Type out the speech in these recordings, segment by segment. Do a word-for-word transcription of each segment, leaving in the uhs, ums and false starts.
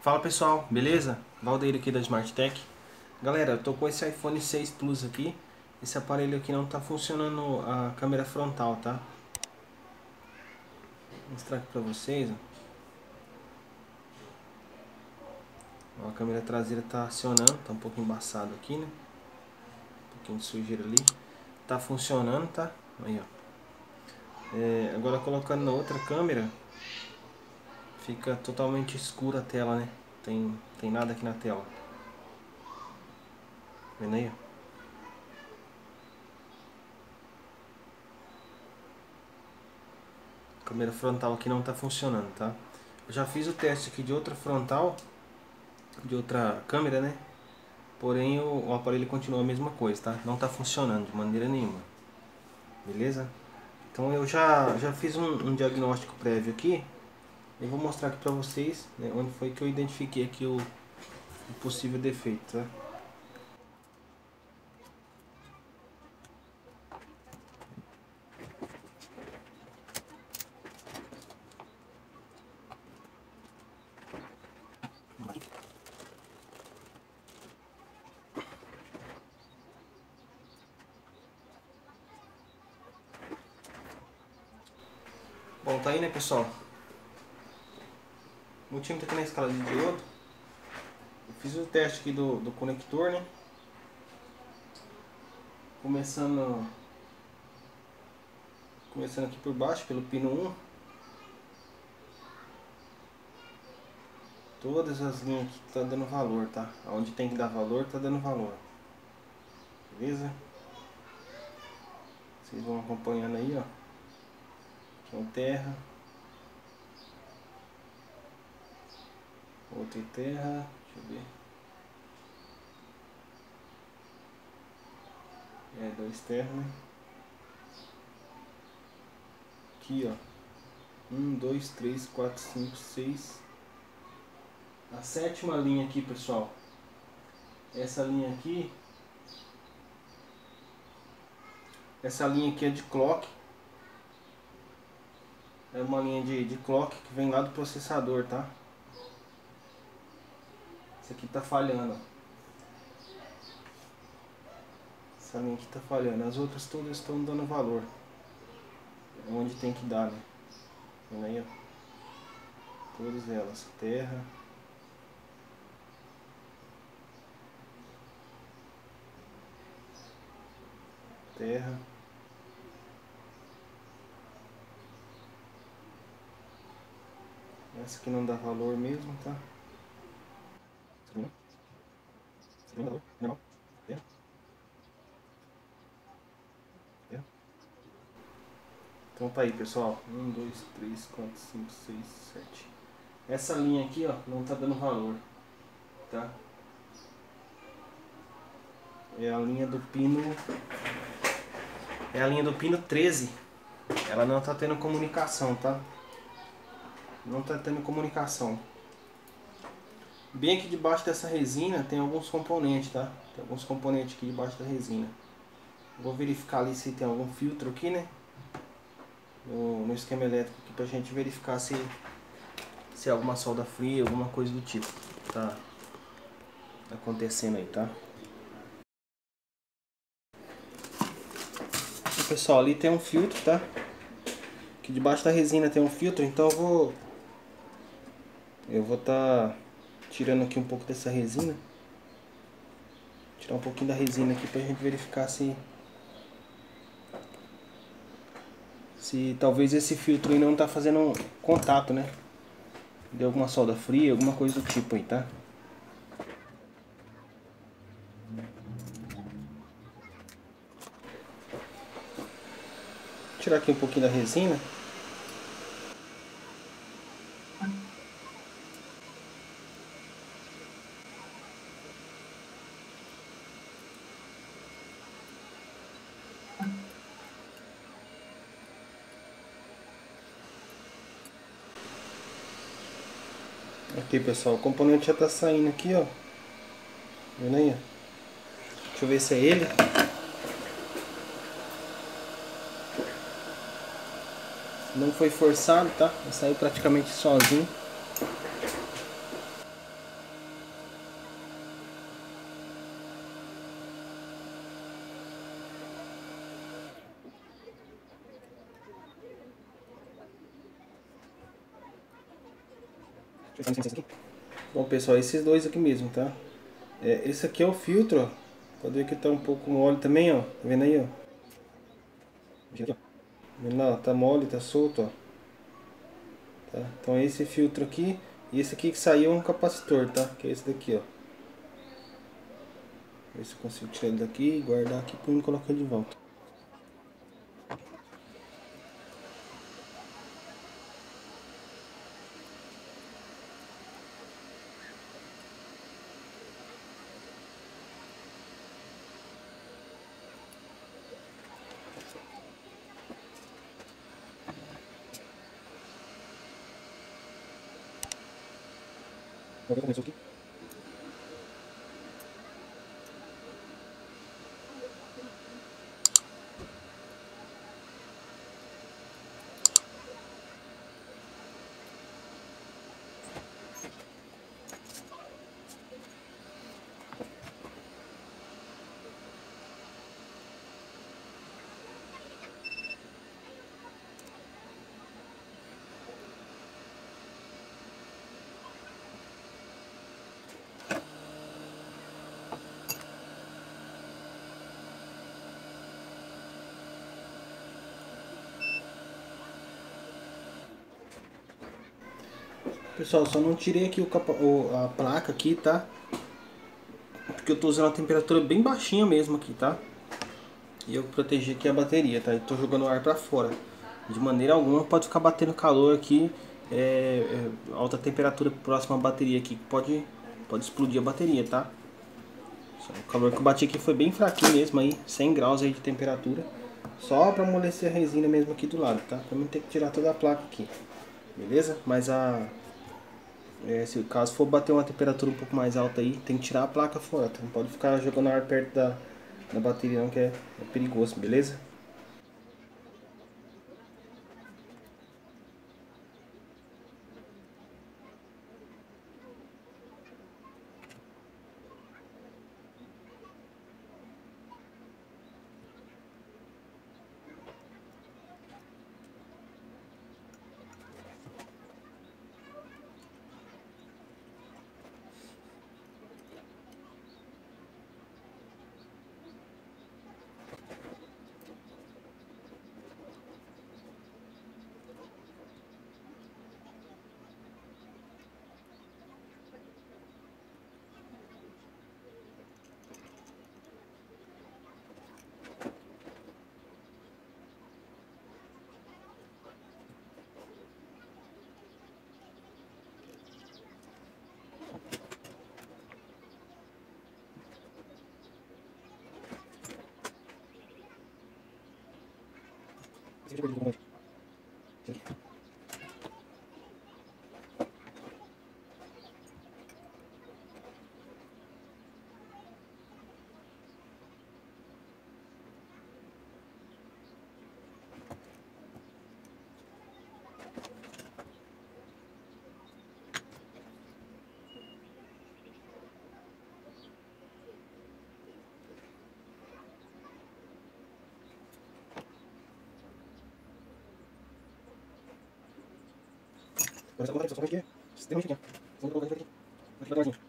Fala pessoal, beleza? Valdeir aqui da Smartech. Galera, eu tô com esse iPhone seis Plus aqui. Esse aparelho aqui não tá funcionando a câmera frontal, tá? Vou mostrar aqui pra vocês. Ó. A câmera traseira tá acionando, tá um pouco embaçado aqui, né? Um pouquinho de sujeira ali. Tá funcionando, tá? Aí, ó. É, agora colocando na outra câmera, fica totalmente escura a tela, né? Tem, tem nada aqui na tela. Vendo aí, ó? A câmera frontal aqui não está funcionando, tá? Eu já fiz o teste aqui de outra frontal, de outra câmera, né? Porém o, o aparelho continua a mesma coisa, tá? Não está funcionando de maneira nenhuma. Beleza? Então eu já, já fiz um, um diagnóstico prévio aqui. Eu vou mostrar aqui para vocês, né, onde foi que eu identifiquei aqui o, o possível defeito, tá? Bom, tá aí, né, pessoal? O multímetro aqui na escala de diodo. Eu fiz o teste aqui do, do conector, né? Começando, começando aqui por baixo, pelo pino um. Todas as linhas aqui tá dando valor, tá? Onde tem que dar valor, tá dando valor. Beleza? Vocês vão acompanhando aí, ó. Aqui é um terra. Outro terra. Deixa eu ver. É, dois terra, né? Aqui, ó. Um, dois, três, quatro, cinco, seis. A sétima linha aqui, pessoal. Essa linha aqui. Essa linha aqui é de clock. É uma linha de, de clock que vem lá do processador, tá? Essa aqui tá falhando. Essa linha aqui tá falhando. As outras todas estão dando valor. É onde tem que dar, né? Vendo aí, ó. Todas elas. Terra. Terra. Essa aqui não dá valor mesmo, tá? Essa aqui não dá valor, não. Terra. Terra. Então tá aí, pessoal. um, dois, três, quatro, cinco, seis, sete. Essa linha aqui, ó, não tá dando valor, tá? É a linha do pino. É a linha do pino treze. Ela não tá tendo comunicação, tá? Não tá tendo comunicação. Bem aqui debaixo dessa resina tem alguns componentes, tá? Tem alguns componentes aqui debaixo da resina. Vou verificar ali se tem algum filtro aqui, né? No, no esquema elétrico aqui pra gente verificar se se é alguma solda fria, alguma coisa do tipo tá acontecendo aí, tá? E, pessoal, ali tem um filtro, tá? Aqui debaixo da resina tem um filtro, então eu vou eu vou tá tirando aqui um pouco dessa resina. Tirar um pouquinho da resina aqui pra gente verificar se se talvez esse filtro aí não tá fazendo contato, né? Deu alguma solda fria, alguma coisa do tipo aí, tá? Vou tirar aqui um pouquinho da resina. Aqui, pessoal, o componente já tá saindo aqui, ó. Vendo aí, ó. Deixa eu ver se é ele. Não foi forçado, tá? Saiu praticamente sozinho. Bom pessoal, esses dois aqui mesmo, tá? É, esse aqui é o filtro, ó. Pode ver que tá um pouco mole também, ó. Tá vendo aí, ó? Tá vendo lá, ó? Tá mole, tá solto, ó. Tá? Então esse filtro aqui, e esse aqui que saiu é um capacitor, tá? Que é esse daqui, ó. Ver se eu consigo tirar ele daqui, guardar aqui pra eu colocar de volta. Vamos ver como começou aqui. Pessoal, só não tirei aqui o capa, o, a placa aqui, tá? Porque eu tô usando a temperatura bem baixinha mesmo aqui, tá? E eu protegi aqui a bateria, tá? Eu tô jogando o ar pra fora. De maneira alguma pode ficar batendo calor aqui, é, é, alta temperatura próxima à bateria aqui, pode, pode explodir a bateria, tá? O calor que eu bati aqui foi bem fraquinho mesmo aí, cem graus aí de temperatura. Só pra amolecer a resina mesmo aqui do lado, tá? Pra não ter que tirar toda a placa aqui, beleza? Mas a... É, se caso for bater uma temperatura um pouco mais alta aí, tem que tirar a placa fora, tá? Não pode ficar jogando ar perto da, da bateria não, que é, é perigoso, beleza? Agora essa borracha só aqui é extremamente pequena. Só vou colocar aqui. Aqui pra trás.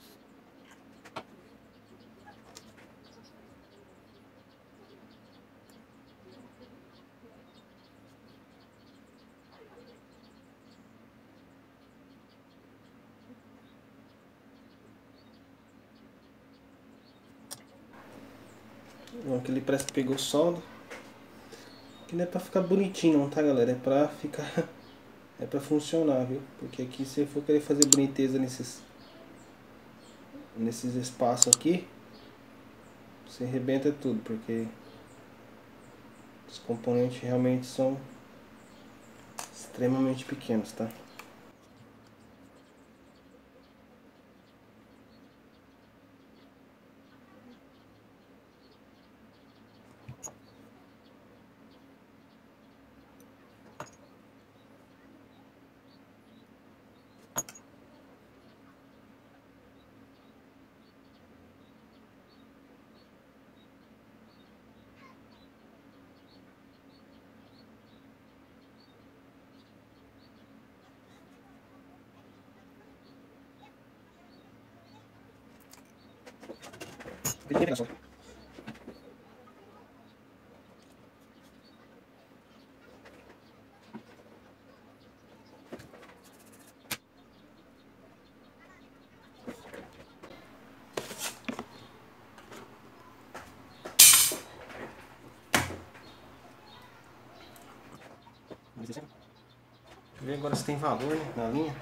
Bom, aqui ele parece que pegou solda. Aqui não é pra ficar bonitinho não, tá galera? É pra ficar... É pra funcionar, viu? Porque aqui se eu for querer fazer boniteza nesses... Nesses espaços aqui... Você arrebenta tudo, porque... Os componentes realmente são... Extremamente pequenos, tá? Deixa eu ver agora se tem valor, né, na linha.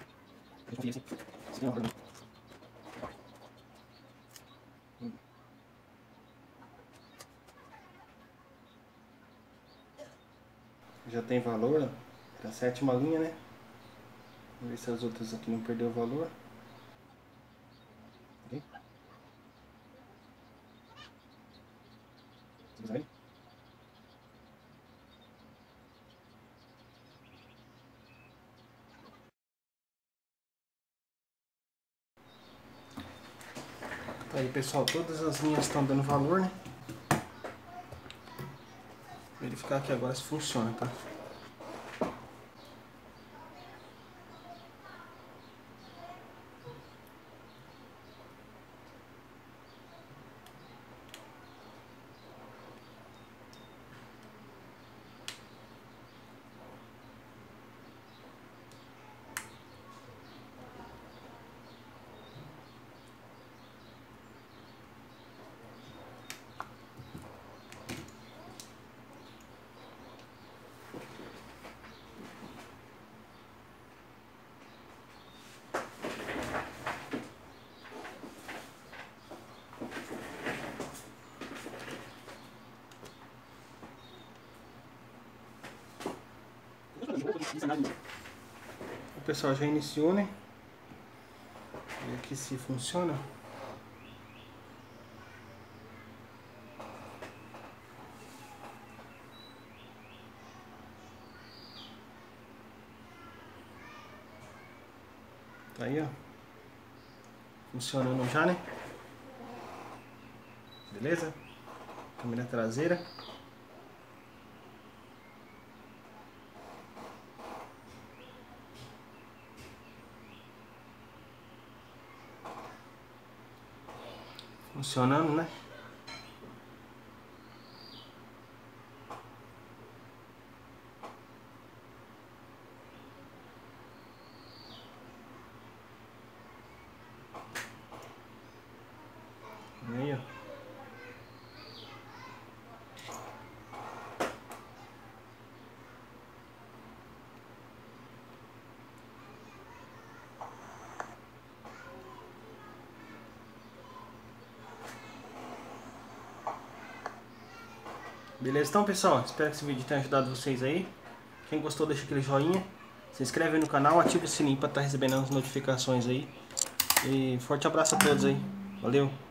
Já tem valor, ó. Era a sétima linha, né? Vamos ver se as outras aqui não perdeu o valor. Okay. Tá aí, pessoal, todas as linhas estão dando valor, né? Vou verificar aqui agora se funciona, tá? O pessoal já iniciou, né? Ver aqui se funciona. Tá aí, ó. Funcionando já, né? Beleza? Câmera traseira. Funcionando, né? Aí, ó. Beleza, então, pessoal, espero que esse vídeo tenha ajudado vocês aí. Quem gostou, deixa aquele joinha, se inscreve aí no canal, ativa o sininho para estar recebendo as notificações aí. E forte abraço a todos aí. Valeu!